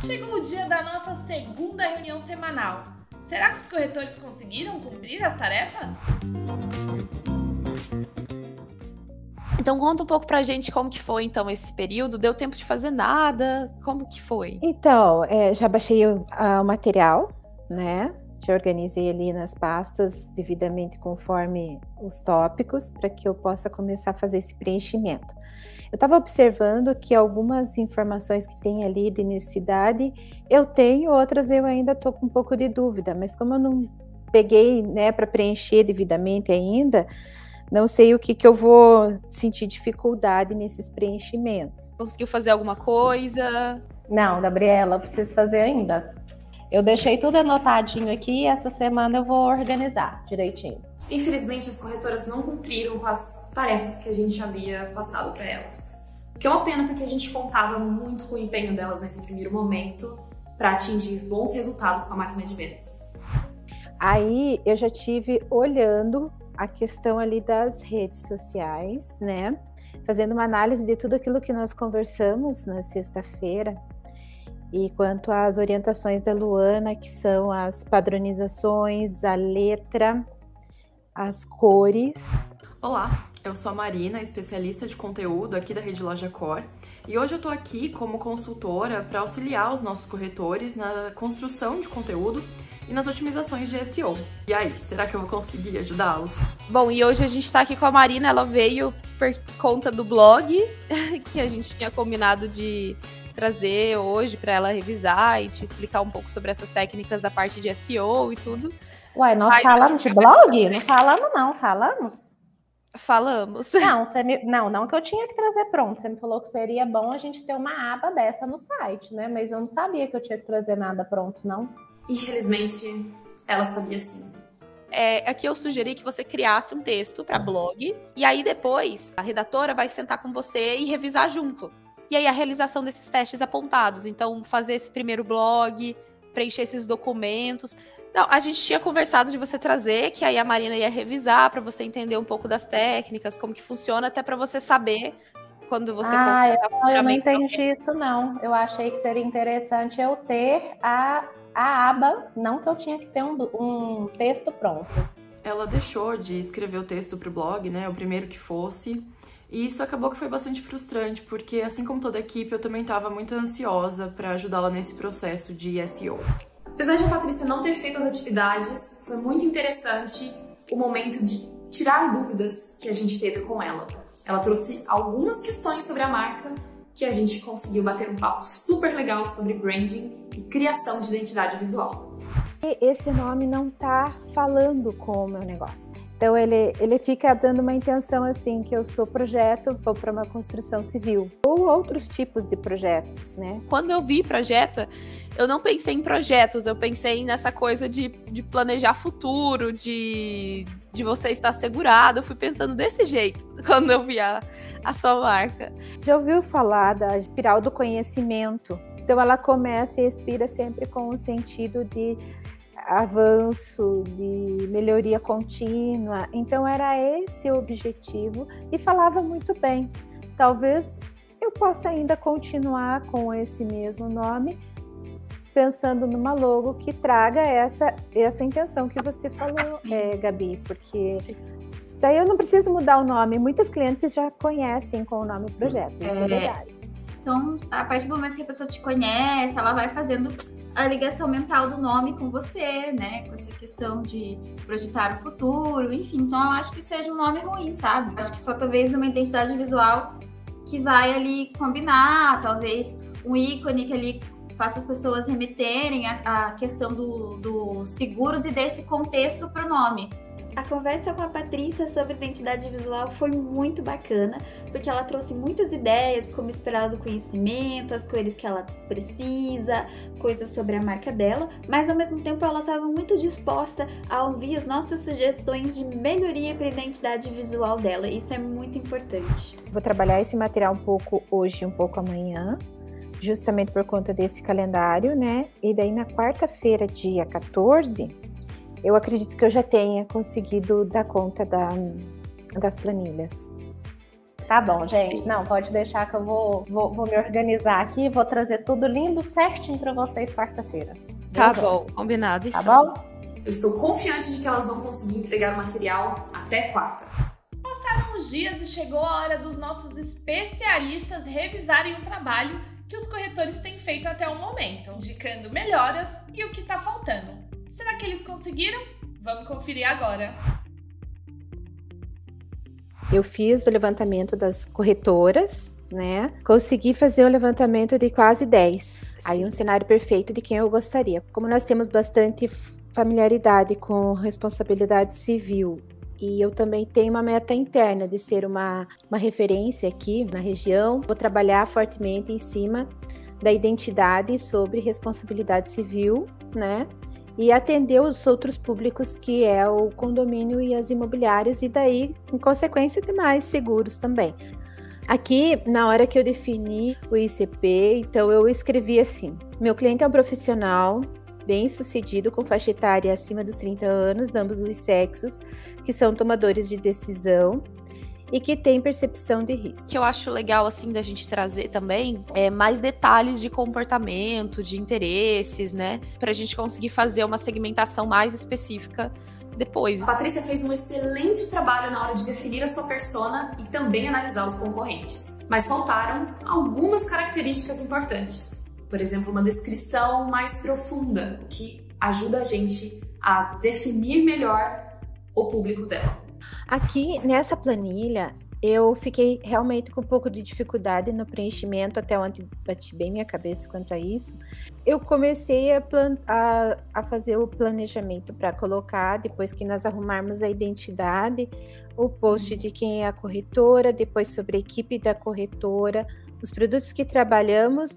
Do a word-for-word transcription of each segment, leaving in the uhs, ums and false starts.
Chegou o dia da nossa segunda reunião semanal. Será que os corretores conseguiram cumprir as tarefas? Então conta um pouco pra gente como que foi então esse período. Deu tempo de fazer nada? Como que foi? Então, é, já baixei o, a, o material, né? Já organizei ali nas pastas devidamente conforme os tópicos para que eu possa começar a fazer esse preenchimento. Eu estava observando que algumas informações que tem ali de necessidade eu tenho, outras eu ainda estou com um pouco de dúvida, mas como eu não peguei, né, para preencher devidamente ainda, não sei o que, que eu vou sentir dificuldade nesses preenchimentos. Conseguiu fazer alguma coisa? Não, Gabriela, eu preciso fazer ainda. Eu deixei tudo anotadinho aqui e essa semana eu vou organizar direitinho. Infelizmente, as corretoras não cumpriram com as tarefas que a gente havia passado para elas. O que é uma pena porque a gente contava muito com o empenho delas nesse primeiro momento para atingir bons resultados com a máquina de vendas. Aí eu já tive olhando a questão ali das redes sociais, né? Fazendo uma análise de tudo aquilo que nós conversamos na sexta-feira. E quanto às orientações da Luana, que são as padronizações, a letra, as cores. Olá, eu sou a Marina, especialista de conteúdo aqui da Rede Loja Core, e hoje eu tô aqui como consultora para auxiliar os nossos corretores na construção de conteúdo e nas otimizações de S E O. E aí, será que eu vou conseguir ajudá-los? Bom, e hoje a gente tá aqui com a Marina, ela veio por conta do blog que a gente tinha combinado de trazer hoje para ela revisar e te explicar um pouco sobre essas técnicas da parte de S E O e tudo. Uai, nós Mas falamos de blog? Não falamos não, falamos? Falamos. Não, você me... não, não que eu tinha que trazer pronto. Você me falou que seria bom a gente ter uma aba dessa no site, né? Mas eu não sabia que eu tinha que trazer nada pronto, não. Infelizmente, ela sabia sim. É, aqui eu sugeri que você criasse um texto para blog e aí depois a redatora vai sentar com você e revisar junto. E aí a realização desses testes apontados. Então, fazer esse primeiro blog, preencher esses documentos. Não, a gente tinha conversado de você trazer, que aí a Marina ia revisar para você entender um pouco das técnicas, como que funciona, até para você saber quando você... Ah, eu, não, eu não entendi isso não. Eu achei que seria interessante eu ter a, a aba, não que eu tinha que ter um, um texto pronto. Ela deixou de escrever o texto pro blog, né, o primeiro que fosse, e isso acabou que foi bastante frustrante, porque assim como toda a equipe, eu também estava muito ansiosa para ajudá-la nesse processo de S E O. Apesar de a Patrícia não ter feito as atividades, foi muito interessante o momento de tirar dúvidas que a gente teve com ela. Ela trouxe algumas questões sobre a marca que a gente conseguiu bater um papo super legal sobre branding e criação de identidade visual. E esse nome não tá falando com o meu negócio. Então ele, ele fica dando uma intenção assim, que eu sou projeto, vou para uma construção civil. Ou outros tipos de projetos, né? Quando eu vi projeto, eu não pensei em projetos, eu pensei nessa coisa de, de planejar futuro, de, de você estar segurado. Eu fui pensando desse jeito quando eu vi a, a sua marca. Já ouviu falar da espiral do conhecimento? Então ela começa e expira sempre com o sentido de avanço, de melhoria contínua. Então era esse o objetivo e falava muito bem. Talvez eu possa ainda continuar com esse mesmo nome, pensando numa logo que traga essa, essa intenção que você falou, é, Gabi, porque Sim. daí eu não preciso mudar o nome. Muitas clientes já conhecem com o nome projeto, isso é, é verdade. Então, a partir do momento que a pessoa te conhece, ela vai fazendo a ligação mental do nome com você, né? Com essa questão de projetar o futuro, enfim. Então, eu acho que seja um nome ruim, sabe? Acho que só talvez uma identidade visual que vai ali combinar, talvez um ícone que ali faça as pessoas remeterem a, a questão do, do seguros e desse contexto para o nome. A conversa com a Patrícia sobre identidade visual foi muito bacana, porque ela trouxe muitas ideias, como esperar do conhecimento, as cores que ela precisa, coisas sobre a marca dela, mas ao mesmo tempo ela estava muito disposta a ouvir as nossas sugestões de melhoria para a identidade visual dela. Isso é muito importante. Vou trabalhar esse material um pouco hoje, um pouco amanhã, justamente por conta desse calendário, né? E daí na quarta-feira, dia quatorze, eu acredito que eu já tenha conseguido dar conta da, das planilhas. Tá bom, gente. Não, pode deixar que eu vou, vou, vou me organizar aqui, vou trazer tudo lindo, certinho para vocês quarta-feira. Tá bom, combinado. Tá bom? Eu estou confiante de que elas vão conseguir entregar o material até quarta. Passaram os dias e chegou a hora dos nossos especialistas revisarem o trabalho que os corretores têm feito até o momento, indicando melhoras e o que está faltando. Será que eles conseguiram? Vamos conferir agora. Eu fiz o levantamento das corretoras, né? Consegui fazer o levantamento de quase dez. Sim. Aí um cenário perfeito de quem eu gostaria. Como nós temos bastante familiaridade com responsabilidade civil e eu também tenho uma meta interna de ser uma, uma referência aqui na região, vou trabalhar fortemente em cima da identidade sobre responsabilidade civil, né? E atender os outros públicos, que é o condomínio e as imobiliárias, e daí, em consequência, ter mais seguros também. Aqui, na hora que eu defini o I C P, então eu escrevi assim: meu cliente é um profissional bem-sucedido, com faixa etária acima dos trinta anos, ambos os sexos, que são tomadores de decisão e que tem percepção de risco. O que eu acho legal, assim, da gente trazer também é mais detalhes de comportamento, de interesses, né? Pra gente conseguir fazer uma segmentação mais específica depois. A Patrícia fez um excelente trabalho na hora de definir a sua persona e também analisar os concorrentes. Mas faltaram algumas características importantes. Por exemplo, uma descrição mais profunda, que ajuda a gente a definir melhor o público dela. Aqui, nessa planilha, eu fiquei realmente com um pouco de dificuldade no preenchimento, até ontem bati bem minha cabeça quanto a isso. Eu comecei a, plan- a, a fazer o planejamento para colocar, depois que nós arrumarmos a identidade, o post de quem é a corretora, depois sobre a equipe da corretora, os produtos que trabalhamos,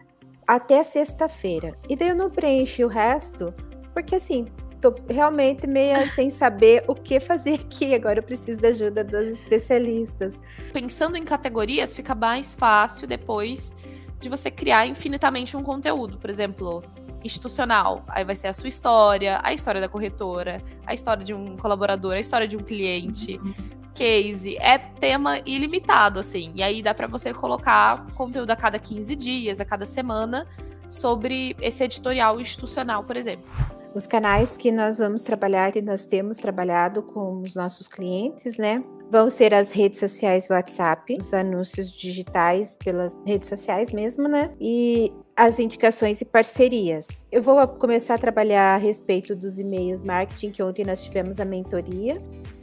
até sexta-feira. E daí eu não preenchi o resto, porque assim, tô realmente meio sem saber o que fazer aqui. Agora eu preciso da ajuda dos especialistas. Pensando em categorias, fica mais fácil depois de você criar infinitamente um conteúdo. Por exemplo, institucional. Aí vai ser a sua história, a história da corretora, a história de um colaborador, a história de um cliente. Case. É tema ilimitado, assim. E aí dá pra você colocar conteúdo a cada quinze dias, a cada semana, sobre esse editorial institucional, por exemplo. Os canais que nós vamos trabalhar e nós temos trabalhado com os nossos clientes, né? Vão ser as redes sociais e WhatsApp, os anúncios digitais pelas redes sociais mesmo, né? E as indicações e parcerias. Eu vou começar a trabalhar a respeito dos e-mails marketing, que ontem nós tivemos a mentoria.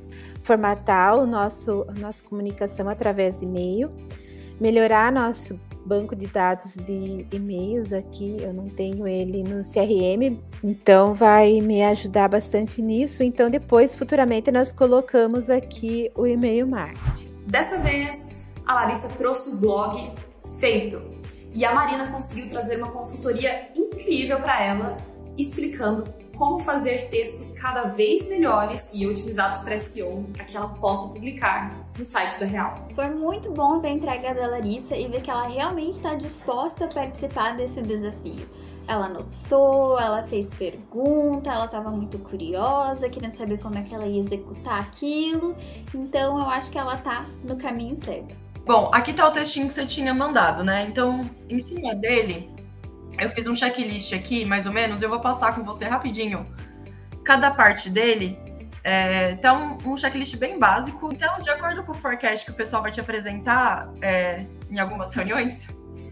Formatar o nosso, a nossa comunicação através de e-mail. Melhorar nosso banco de dados de e-mails aqui, eu não tenho ele no C R M, então vai me ajudar bastante nisso. Então depois, futuramente, nós colocamos aqui o e-mail marketing. Dessa vez, a Larissa trouxe o blog feito e a Marina conseguiu trazer uma consultoria incrível para ela, explicando como fazer textos cada vez melhores e otimizados para S E O, para que ela possa publicar no site da Real. Foi muito bom ver a entrega da Larissa e ver que ela realmente está disposta a participar desse desafio. Ela anotou, ela fez pergunta, ela estava muito curiosa, querendo saber como é que ela ia executar aquilo. Então eu acho que ela tá no caminho certo. Bom, aqui tá o textinho que você tinha mandado, né? Então, em cima dele, eu fiz um checklist aqui, mais ou menos. Eu vou passar com você rapidinho cada parte dele. É, então, um checklist bem básico. Então, de acordo com o forecast que o pessoal vai te apresentar é, em algumas reuniões,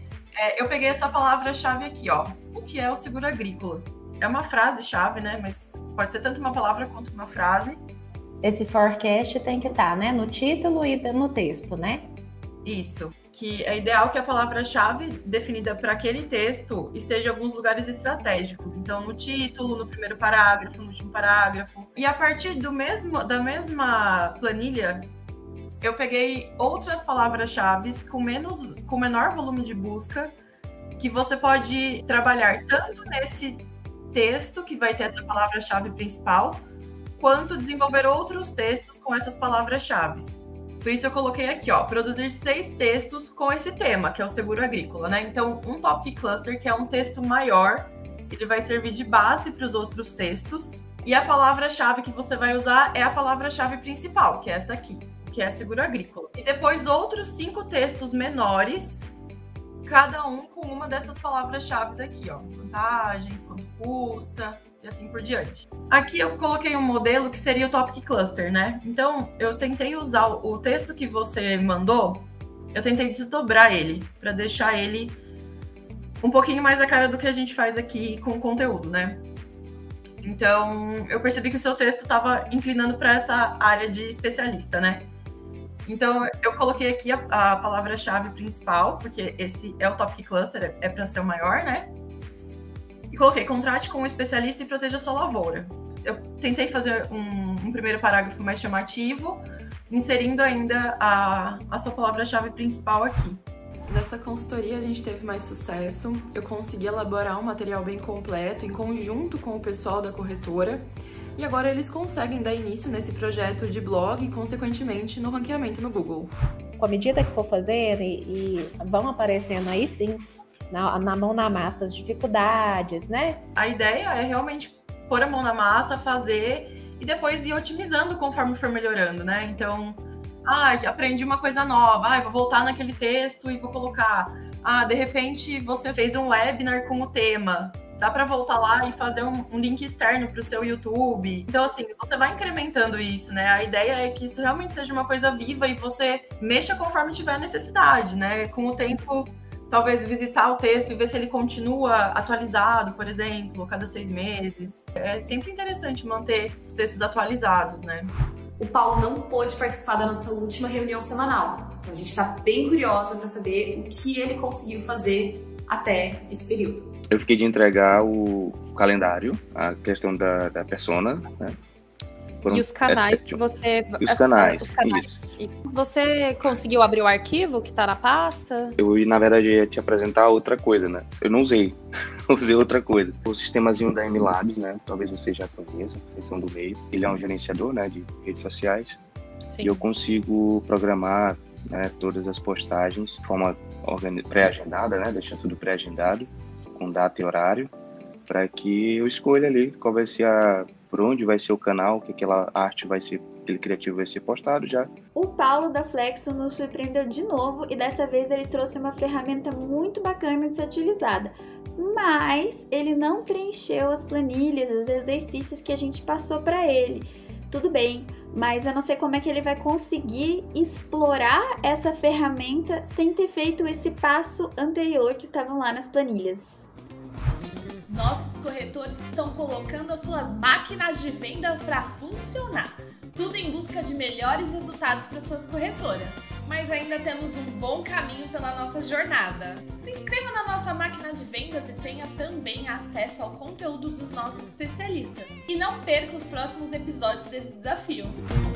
é, eu peguei essa palavra-chave aqui, ó. O que é o seguro agrícola? É uma frase-chave, né? Mas pode ser tanto uma palavra quanto uma frase. Esse forecast tem que estar, né, no título e no texto, né? Isso. Que é ideal que a palavra-chave definida para aquele texto esteja em alguns lugares estratégicos. Então, no título, no primeiro parágrafo, no último parágrafo. E a partir do mesmo, da mesma planilha, eu peguei outras palavras-chave com menos, com menor volume de busca, que você pode trabalhar tanto nesse texto, que vai ter essa palavra-chave principal, quanto desenvolver outros textos com essas palavras-chave. Por isso eu coloquei aqui, ó, produzir seis textos com esse tema, que é o seguro agrícola, né? Então, um topic cluster, que é um texto maior, ele vai servir de base para os outros textos. E a palavra-chave que você vai usar é a palavra-chave principal, que é essa aqui. O que é seguro agrícola. E depois outros cinco textos menores, cada um com uma dessas palavras-chave aqui, ó. Vantagens, quanto custa e assim por diante. Aqui eu coloquei um modelo que seria o Topic Cluster, né? Então, eu tentei usar o texto que você mandou, eu tentei desdobrar ele, para deixar ele um pouquinho mais a cara do que a gente faz aqui com o conteúdo, né? Então, eu percebi que o seu texto estava inclinando para essa área de especialista, né? Então, eu coloquei aqui a, a palavra-chave principal, porque esse é o Topic Cluster, é para ser o maior, né? E coloquei, contrate com um especialista e proteja sua lavoura. Eu tentei fazer um, um primeiro parágrafo mais chamativo, inserindo ainda a, a sua palavra-chave principal aqui. Nessa consultoria a gente teve mais sucesso, eu consegui elaborar um material bem completo em conjunto com o pessoal da corretora e agora eles conseguem dar início nesse projeto de blog e, consequentemente, no ranqueamento no Google. Com a medida que for fazer e, e vão aparecendo aí sim, na, na mão na massa, as dificuldades, né? A ideia é realmente pôr a mão na massa, fazer e depois ir otimizando conforme for melhorando, né? Então... Ah, aprendi uma coisa nova, ah, vou voltar naquele texto e vou colocar. Ah, de repente você fez um webinar com o tema. Dá para voltar lá e fazer um, um link externo para o seu YouTube. Então, assim, você vai incrementando isso, né? A ideia é que isso realmente seja uma coisa viva e você mexa conforme tiver necessidade, né? Com o tempo, talvez visitar o texto e ver se ele continua atualizado, por exemplo, cada seis meses. É sempre interessante manter os textos atualizados, né? O Paulo não pôde participar da nossa última reunião semanal. Então a gente está bem curiosa para saber o que ele conseguiu fazer até esse período. Eu fiquei de entregar o calendário, a questão da, da persona, né? E os canais que você... E os canais, os canais. Isso. Isso. Você conseguiu abrir o arquivo que tá na pasta? Eu, na verdade, ia te apresentar outra coisa, né? Eu não usei. Eu usei outra coisa. O sistemazinho da M Labs, né? Talvez você já conheça, vocês são do meio. Ele é um gerenciador, né? De redes sociais. Sim. E eu consigo programar, né, todas as postagens de forma pré-agendada, né? Deixar tudo pré-agendado, com data e horário, para que eu escolha ali qual vai ser a... por onde vai ser o canal, que aquela arte vai ser, aquele criativo vai ser postado já. O Paulo da Flexo nos surpreendeu de novo e dessa vez ele trouxe uma ferramenta muito bacana de ser utilizada. Mas ele não preencheu as planilhas, os exercícios que a gente passou para ele. Tudo bem, mas eu não sei como é que ele vai conseguir explorar essa ferramenta sem ter feito esse passo anterior que estavam lá nas planilhas. Nossos corretores estão colocando as suas máquinas de venda para funcionar. Tudo em busca de melhores resultados para suas corretoras. Mas ainda temos um bom caminho pela nossa jornada. Se inscreva na nossa máquina de vendas e tenha também acesso ao conteúdo dos nossos especialistas. E não perca os próximos episódios desse desafio.